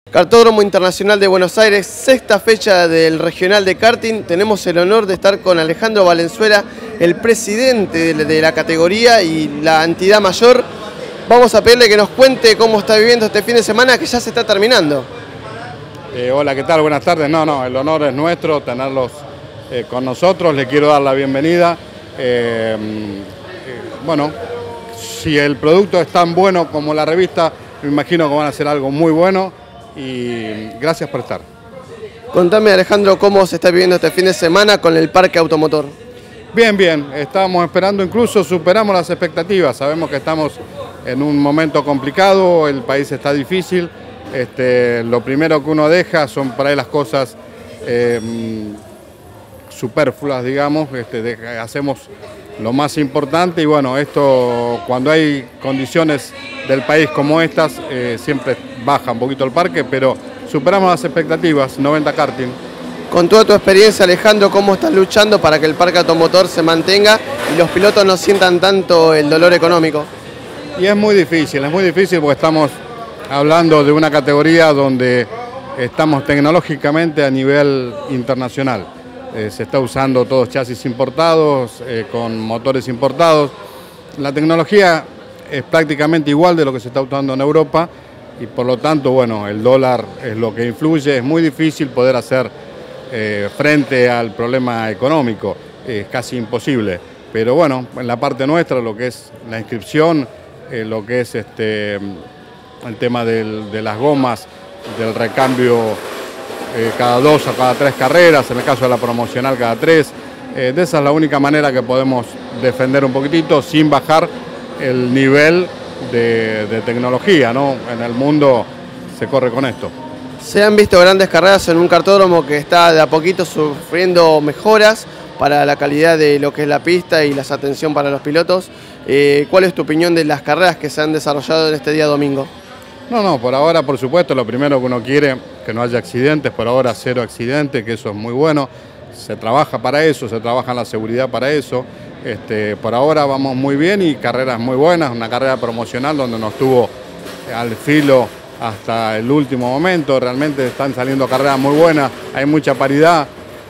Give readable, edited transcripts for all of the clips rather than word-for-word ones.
Kartódromo Internacional de Buenos Aires, sexta fecha del Regional de Karting. Tenemos el honor de estar con Alejandro Valenzuela, el presidente de la categoría y la entidad mayor. Vamos a pedirle que nos cuente cómo está viviendo este fin de semana que ya se está terminando. Hola, ¿qué tal? Buenas tardes. El honor es nuestro tenerlos con nosotros. Les quiero dar la bienvenida. Bueno, si el producto es tan bueno como la revista, me imagino que van a hacer algo muy bueno. Y gracias por estar. Contame, Alejandro, cómo se está viviendo este fin de semana con el parque automotor. Bien, estábamos esperando, incluso superamos las expectativas. Sabemos que estamos en un momento complicado, el país está difícil. Lo primero que uno deja son por ahí las cosas superfluas, digamos. Hacemos lo más importante y bueno, esto cuando hay condiciones del país como estas, siempre baja un poquito el parque, pero superamos las expectativas, 90 karting. Con toda tu experiencia, Alejandro, ¿cómo estás luchando para que el parque automotor se mantenga y los pilotos no sientan tanto el dolor económico? Y es muy difícil porque estamos hablando de una categoría donde estamos tecnológicamente a nivel internacional. Se está usando todos chasis importados, con motores importados. La tecnología es prácticamente igual de lo que se está usando en Europa y por lo tanto, bueno, el dólar es lo que influye. Es muy difícil poder hacer frente al problema económico, es casi imposible. Pero bueno, en la parte nuestra, lo que es la inscripción, lo que es el tema de las gomas, del recambio cada 2 o cada 3 carreras, en el caso de la promocional cada 3. De esa es la única manera que podemos defender un poquitito sin bajar el nivel de tecnología, ¿no? En el mundo se corre con esto. Se han visto grandes carreras en un kartódromo que está de a poquito sufriendo mejoras para la calidad de lo que es la pista y la atención para los pilotos. ¿Cuál es tu opinión de las carreras que se han desarrollado en este día domingo? Por ahora, por supuesto, lo primero que uno quiere, que no haya accidentes, por ahora 0 accidentes, que eso es muy bueno. Se trabaja para eso, se trabaja en la seguridad para eso. Por ahora vamos muy bien y carreras muy buenas, una carrera promocional donde nos tuvo al filo hasta el último momento. Realmente están saliendo carreras muy buenas, hay mucha paridad,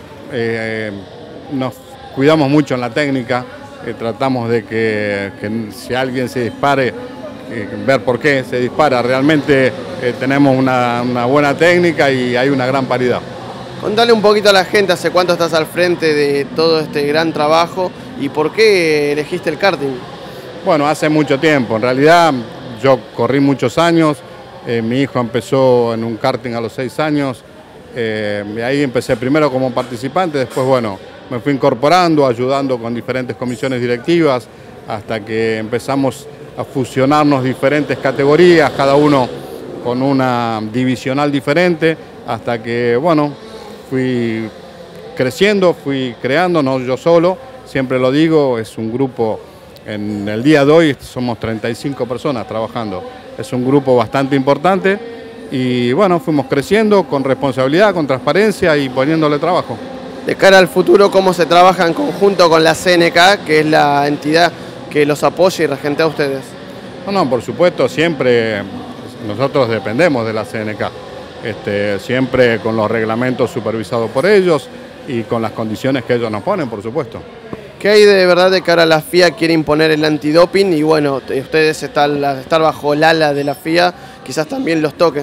nos cuidamos mucho en la técnica, tratamos de que si alguien se dispare, ver por qué se dispara. Realmente tenemos una buena técnica y hay una gran paridad. Contale un poquito a la gente, ¿hace cuánto estás al frente de todo este gran trabajo y por qué elegiste el karting? Bueno, hace mucho tiempo. En realidad yo corrí muchos años, mi hijo empezó en un karting a los 6 años, y ahí empecé primero como participante, después bueno, me fui incorporando, ayudando con diferentes comisiones directivas, hasta que empezamos a fusionarnos diferentes categorías, cada uno con una divisional diferente, hasta que, bueno, fui creciendo, fui creando, no yo solo, siempre lo digo, es un grupo, en el día de hoy somos 35 personas trabajando, es un grupo bastante importante y, bueno, fuimos creciendo con responsabilidad, con transparencia y poniéndole trabajo. De cara al futuro, ¿cómo se trabaja en conjunto con la CNK, que es la entidad que los apoya y regentea a ustedes? Por supuesto, siempre nosotros dependemos de la CNK, siempre con los reglamentos supervisados por ellos y con las condiciones que ellos nos ponen, por supuesto. ¿Qué hay de verdad de cara a la FIA quiere imponer el antidoping y bueno, ustedes estar bajo el ala de la FIA, quizás también los toque?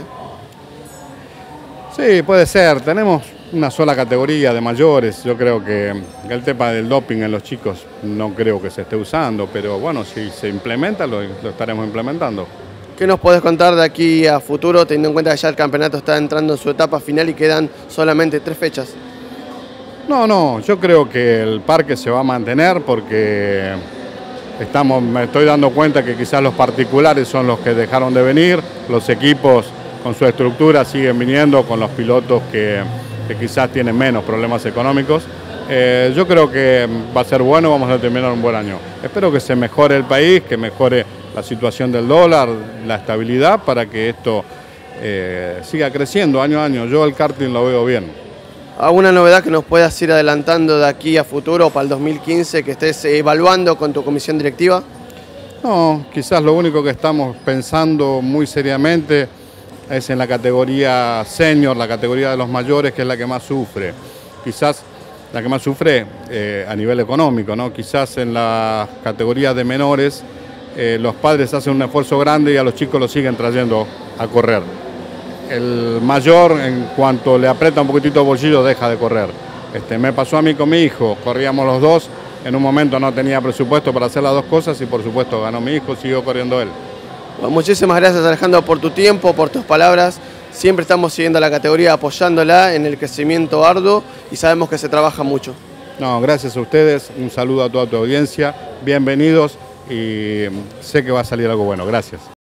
Sí, puede ser, tenemos una sola categoría de mayores. Yo creo que el tema del doping en los chicos no creo que se esté usando, pero bueno, si se implementa, lo estaremos implementando. ¿Qué nos podés contar de aquí a futuro, teniendo en cuenta que ya el campeonato está entrando en su etapa final y quedan solamente 3 fechas? Yo creo que el parque se va a mantener porque me estoy dando cuenta que quizás los particulares son los que dejaron de venir, los equipos con su estructura siguen viniendo con los pilotos que quizás tienen menos problemas económicos. Yo creo que va a ser bueno, vamos a terminar un buen año. Espero que se mejore el país, que mejore la situación del dólar, la estabilidad para que esto siga creciendo año a año. Yo el karting lo veo bien. ¿Alguna novedad que nos puedas ir adelantando de aquí a futuro para el 2015 que estés evaluando con tu comisión directiva? No, quizás lo único que estamos pensando muy seriamente es en la categoría senior, la categoría de los mayores, que es la que más sufre. Quizás la que más sufre a nivel económico, ¿no? Quizás en las categorías de menores los padres hacen un esfuerzo grande y a los chicos los siguen trayendo a correr. El mayor, en cuanto le aprieta un poquitito el bolsillo, deja de correr. Me pasó a mí con mi hijo, corríamos los dos, en un momento no tenía presupuesto para hacer las dos cosas y por supuesto ganó mi hijo, siguió corriendo él. Bueno, muchísimas gracias, Alejandro, por tu tiempo, por tus palabras. Siempre estamos siguiendo la categoría, apoyándola en el crecimiento arduo y sabemos que se trabaja mucho. No, gracias a ustedes, un saludo a toda tu audiencia, bienvenidos y sé que va a salir algo bueno, gracias.